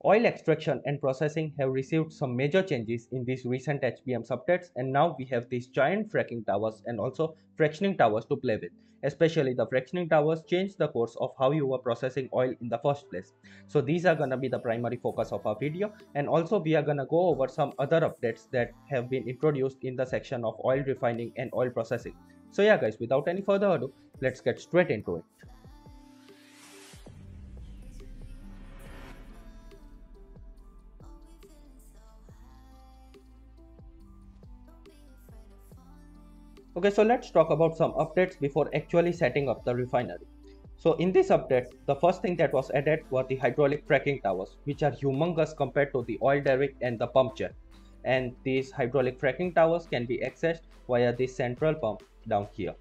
Oil extraction and processing have received some major changes in these recent HPM updates, and now we have these giant fracking towers and also fractioning towers to play with. Especially the fractioning towers change the course of how you were processing oil in the first place. So these are gonna be the primary focus of our video, and also we are gonna go over some other updates that have been introduced in the section of oil refining and oil processing. So yeah guys, without any further ado, let's get straight into it. Okay, so let's talk about some updates before actually setting up the refinery. So in this update, the first thing that was added were the hydraulic fracking towers, which are humongous compared to the oil derrick and the pump jet. And these hydraulic fracking towers can be accessed via the central pump down here.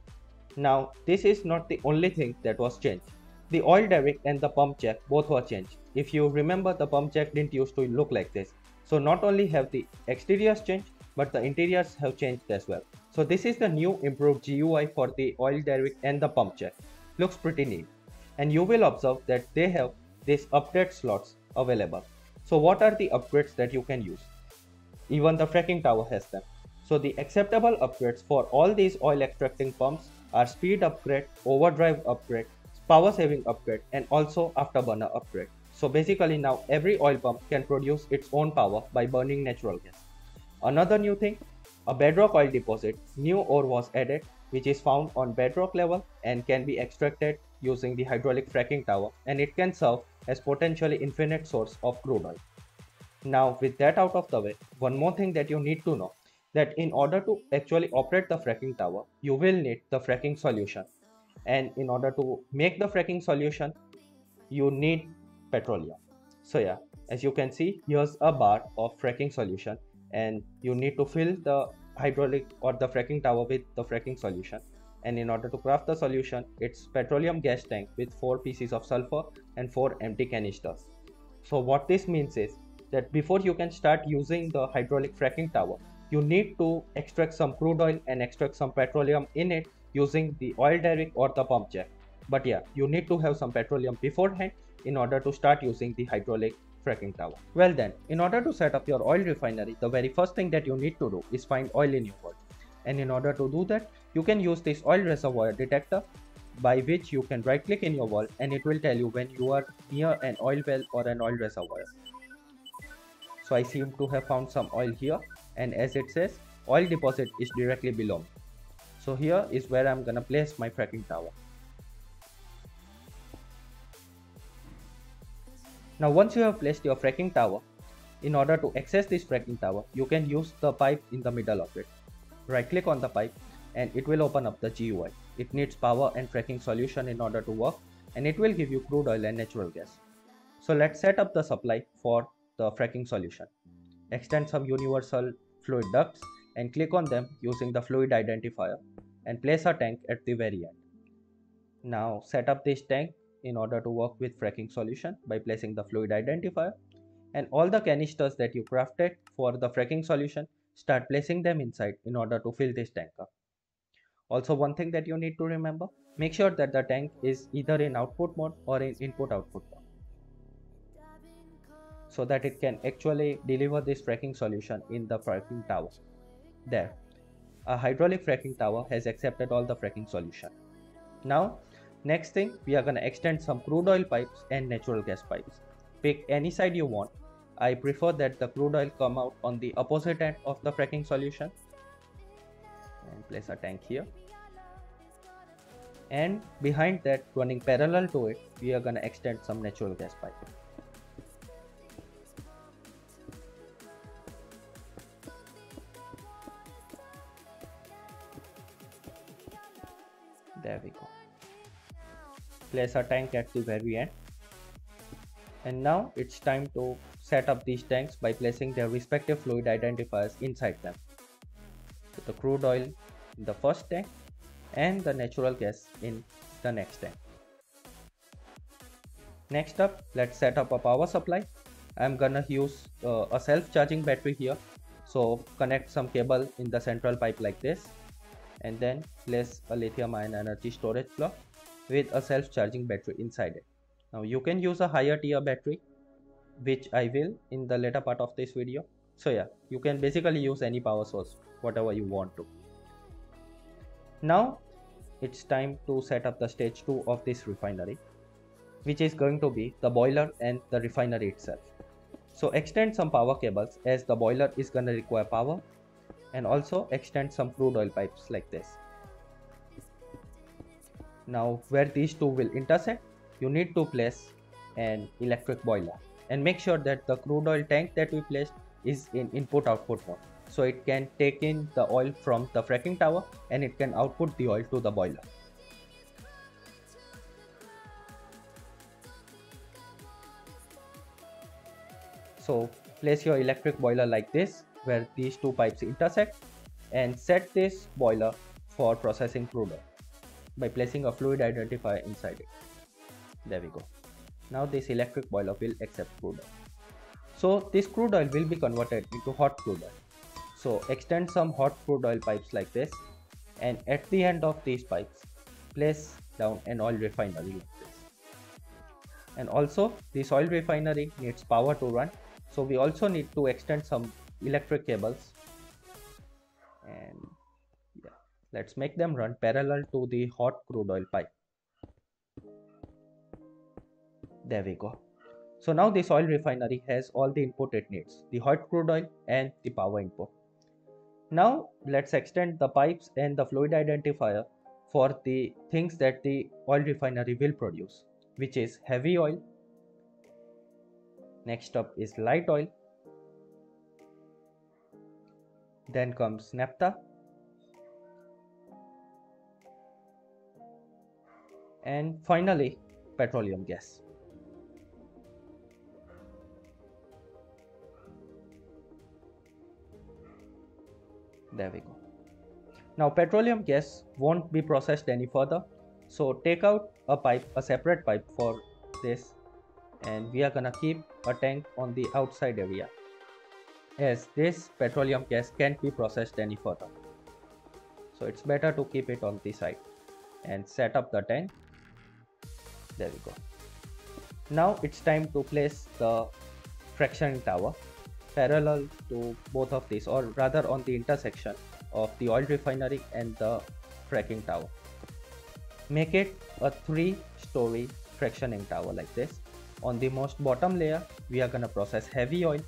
Now, this is not the only thing that was changed. The oil derrick and the pump jack both were changed. If you remember, the pump jack didn't used to look like this. So not only have the exteriors changed, but the interiors have changed as well. So this is the new improved GUI for the oil derrick and the pump jack. Looks pretty neat. And you will observe that they have these upgrade slots available. So what are the upgrades that you can use? Even the fracking tower has them. So the acceptable upgrades for all these oil extracting pumps are speed upgrade, overdrive upgrade, power saving upgrade, and also afterburner upgrade. So basically now every oil pump can produce its own power by burning natural gas. Another new thing, a bedrock oil deposit, new ore was added, which is found on bedrock level and can be extracted using the hydraulic fracking tower, and it can serve as potentially infinite source of crude oil. Now with that out of the way, one more thing that you need to know, that in order to actually operate the fracking tower, you will need the fracking solution. And in order to make the fracking solution, you need petroleum. So yeah, as you can see, here's a bar of fracking solution, and you need to fill the hydraulic or the fracking tower with the fracking solution. And in order to craft the solution, it's petroleum gas tank with 4 pieces of sulfur and 4 empty canisters. So what this means is that before you can start using the hydraulic fracking tower, you need to extract some crude oil and extract some petroleum in it using the oil derrick or the pump jack. But yeah, you need to have some petroleum beforehand in order to start using the hydraulic fracking tower. Well then, in order to set up your oil refinery, the very first thing that you need to do is find oil in your well. And in order to do that, you can use this oil reservoir detector, by which you can right click in your well and it will tell you when you are near an oil well or an oil reservoir. So I seem to have found some oil here, and as it says, oil deposit is directly below me. So here is where I'm gonna place my fracking tower. Now once you have placed your fracking tower, in order to access this fracking tower, you can use the pipe in the middle of it. Right click on the pipe and it will open up the GUI. It needs power and fracking solution in order to work, and it will give you crude oil and natural gas. So let's set up the supply for the fracking solution. Extend some universal fluid ducts and click on them using the fluid identifier and place a tank at the very end. Now set up this tank in order to work with fracking solution by placing the fluid identifier, and all the canisters that you crafted for the fracking solution, start placing them inside in order to fill this tank up. Also, one thing that you need to remember, make sure that the tank is either in output mode or in input output mode, so that it can actually deliver this fracking solution in the fracking tower. There, a hydraulic fracking tower has accepted all the fracking solution. Now, next thing, we are gonna extend some crude oil pipes and natural gas pipes. Pick any side you want. I prefer that the crude oil come out on the opposite end of the fracking solution, and place a tank here. And behind that, running parallel to it, we are gonna extend some natural gas pipe. There we go. Place a tank at the very end. And now it's time to set up these tanks by placing their respective fluid identifiers inside them. So the crude oil in the first tank and the natural gas in the next tank. Next up, let's set up a power supply. I'm gonna use a self-charging battery here. So connect some cable in the central pipe like this, and then place a lithium-ion energy storage block with a self-charging battery inside it. Now you can use a higher tier battery, which I will in the later part of this video. So yeah, you can basically use any power source, whatever you want to. Now it's time to set up the stage 2 of this refinery, which is going to be the boiler and the refinery itself. So extend some power cables, as the boiler is going to require power, and also extend some crude oil pipes like this. Now where these two will intersect, you need to place an electric boiler, and make sure that the crude oil tank that we placed is in input output mode, so it can take in the oil from the fracking tower and it can output the oil to the boiler. So place your electric boiler like this, where these two pipes intersect, and set this boiler for processing crude oil by placing a fluid identifier inside it. There we go. Now this electric boiler will accept crude oil. So this crude oil will be converted into hot crude oil. So extend some hot crude oil pipes like this, and at the end of these pipes place down an oil refinery like this. And also this oil refinery needs power to run, so we also need to extend some electric cables, and yeah, let's make them run parallel to the hot crude oil pipe. There we go. So now this oil refinery has all the input it needs, the hot crude oil and the power input. Now let's extend the pipes and the fluid identifier for the things that the oil refinery will produce, which is heavy oil. Next up is light oil. Then comes naphtha. And finally, petroleum gas. There we go. Now petroleum gas won't be processed any further. So take out a separate pipe for this, and we are gonna keep a tank on the outside area, as this petroleum gas can't be processed any further. So it's better to keep it on the side and set up the tank. There we go. Now it's time to place the fractioning tower parallel to both of these, or rather on the intersection of the oil refinery and the fracking tower. Make it a 3-story fractioning tower like this. On the most bottom layer we are gonna process heavy oil,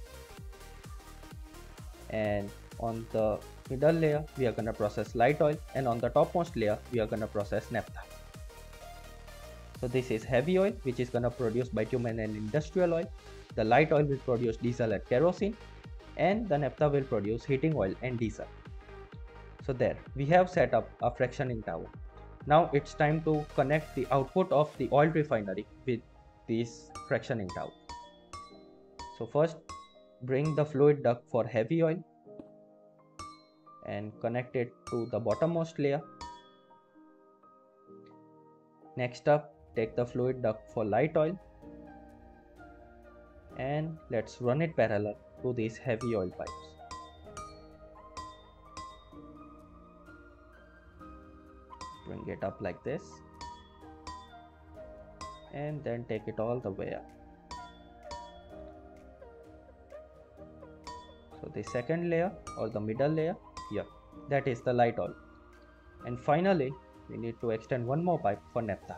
and on the middle layer we are gonna process light oil, and on the topmost layer we are gonna process naphtha. So this is heavy oil, which is gonna produce bitumen and industrial oil. The light oil will produce diesel and kerosene, and the naphtha will produce heating oil and diesel. So there we have set up a fractioning tower. Now it's time to connect the output of the oil refinery with this fractioning tower. So first bring the fluid duct for heavy oil and connect it to the bottommost layer. Next up, take the fluid duct for light oil, and let's run it parallel to these heavy oil pipes. Bring it up like this, and then take it all the way up. So the second layer, or the middle layer here, that is the light oil. And finally we need to extend one more pipe for naphtha.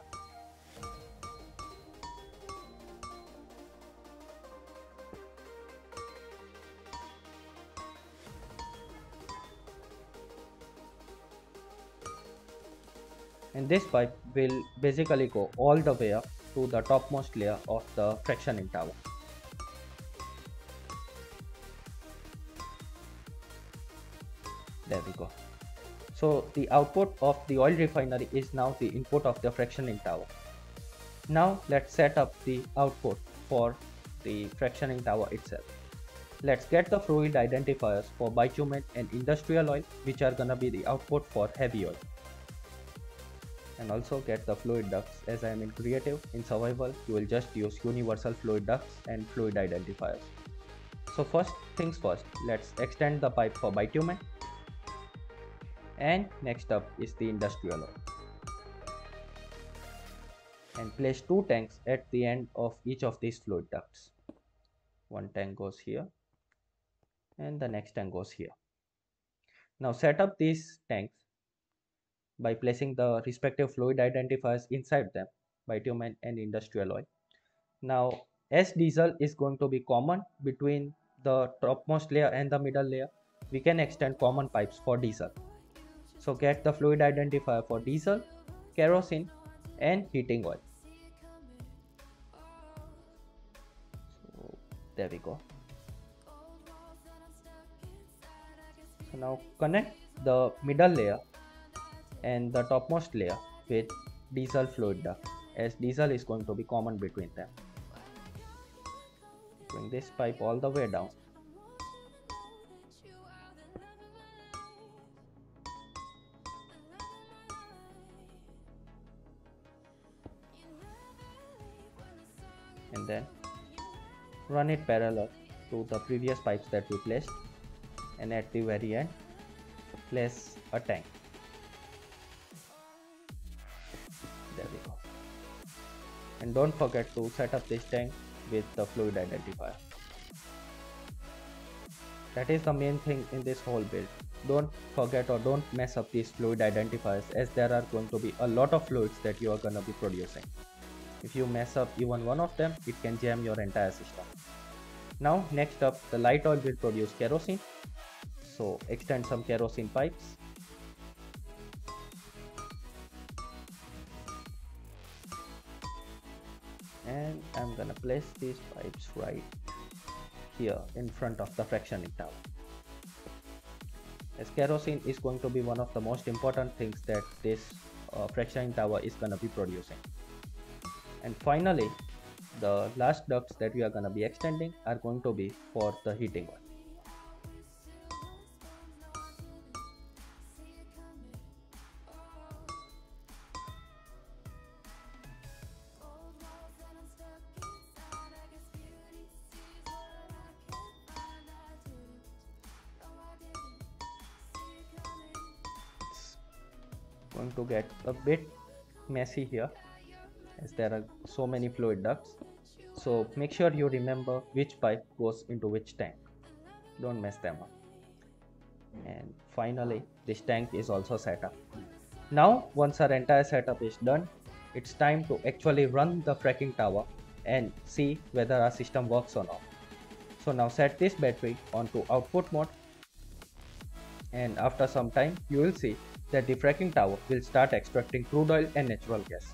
And this pipe will basically go all the way up to the topmost layer of the fractioning tower. There we go. So the output of the oil refinery is now the input of the fractioning tower. Now let's set up the output for the fractioning tower itself. Let's get the fluid identifiers for bitumen and industrial oil, which are gonna be the output for heavy oil. And also get the fluid ducts. As I am in creative, in survival you will just use universal fluid ducts and fluid identifiers. So first things first, let's extend the pipe for bitumen, and next up is the industrial oil, and place 2 tanks at the end of each of these fluid ducts. One tank goes here and the next tank goes here. Now set up these tanks by placing the respective fluid identifiers inside them, bitumen and industrial oil. Now as diesel is going to be common between the topmost layer and the middle layer, we can extend common pipes for diesel. So get the fluid identifier for diesel, kerosene and heating oil. So there we go. So now connect the middle layer and the topmost layer with diesel fluid duct, as diesel is going to be common between them. Bring this pipe all the way down. And then run it parallel to the previous pipes that we placed, and at the very end place a tank. There we go. And don't forget to set up this tank with the fluid identifier. That is the main thing in this whole build. Don't forget or don't mess up these fluid identifiers, as there are going to be a lot of fluids that you are going to be producing. If you mess up even one of them, it can jam your entire system. Now next up, the light oil will produce kerosene. So extend some kerosene pipes. And I'm gonna place these pipes right here in front of the fractioning tower, as kerosene is going to be one of the most important things that this fractioning tower is gonna be producing. And finally, the last ducts that we are gonna be extending are going to be for the heating oil. Going to get a bit messy here, as there are so many fluid ducts. So make sure you remember which pipe goes into which tank. Don't mess them up. And finally, this tank is also set up. Now once our entire setup is done, it's time to actually run the fracking tower and see whether our system works or not. So now set this battery onto output mode, and after some time you will see that the fracking tower will start extracting crude oil and natural gas.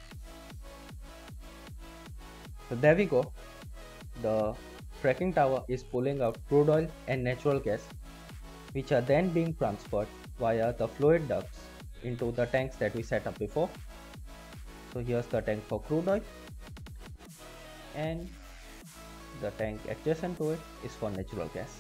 So there we go. The fracking tower is pulling out crude oil and natural gas, which are then being transferred via the fluid ducts into the tanks that we set up before. So here's the tank for crude oil, and the tank adjacent to it is for natural gas.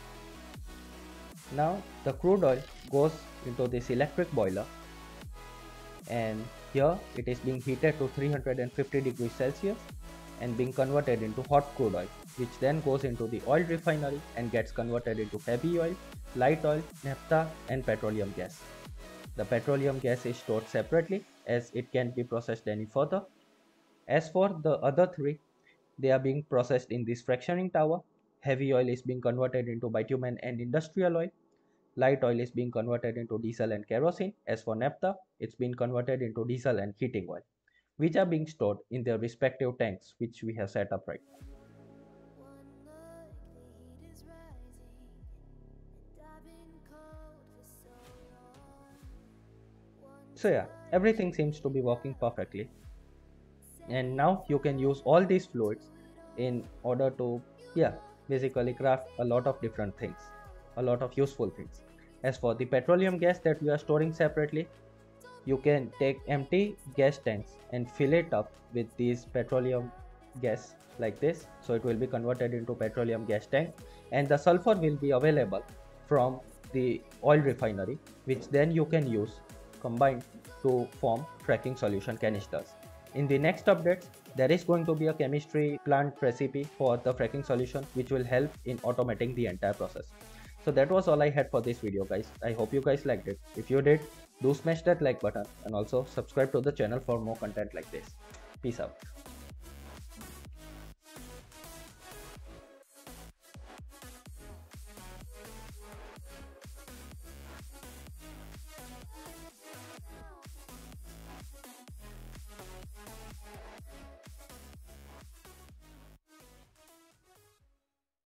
Now the crude oil goes into this electric boiler, and here it is being heated to 350 degrees Celsius and being converted into hot crude oil, which then goes into the oil refinery and gets converted into heavy oil, light oil, naphtha and petroleum gas. The petroleum gas is stored separately, as it can't be processed any further. As for the other three, they are being processed in this fractioning tower. Heavy oil is being converted into bitumen and industrial oil. Light oil is being converted into diesel and kerosene. As for naphtha, it's been converted into diesel and heating oil, which are being stored in their respective tanks, which we have set up right now. So yeah, everything seems to be working perfectly. And now you can use all these fluids in order to basically craft a lot of different things, a lot of useful things. As for the petroleum gas that we are storing separately, you can take empty gas tanks and fill it up with these petroleum gas like this, so it will be converted into petroleum gas tank, and the sulfur will be available from the oil refinery, which then you can use combined to form fracking solution canisters. In the next updates, there is going to be a chemistry plant recipe for the fracking solution, which will help in automating the entire process. So that was all I had for this video, guys. I hope you guys liked it. If you did, do smash that like button and also subscribe to the channel for more content like this. Peace out.